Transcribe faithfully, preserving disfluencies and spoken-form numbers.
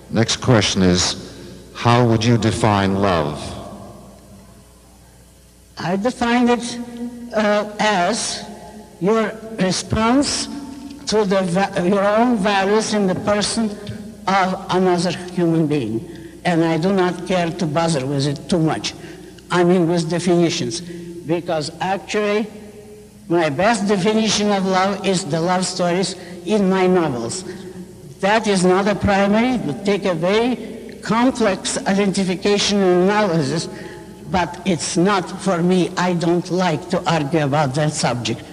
Next question is, how would you define love? I define it uh, as your response to the va- your own values in the person of another human being. And I do not care to bother with it too much. I mean with definitions. Because actually, my best definition of love is the love stories in my novels. That is not a primary, but take a very complex identification and analysis, but it's not for me. I don't like to argue about that subject.